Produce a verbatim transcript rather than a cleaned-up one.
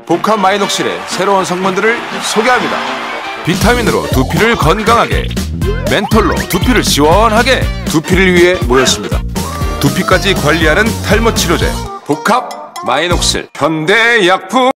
복합 마이녹실의 새로운 성분들을 소개합니다. 비타민으로 두피를 건강하게, 멘톨로 두피를 시원하게, 두피를 위해 모였습니다. 두피까지 관리하는 탈모 치료제 복합 마이녹실 현대약품.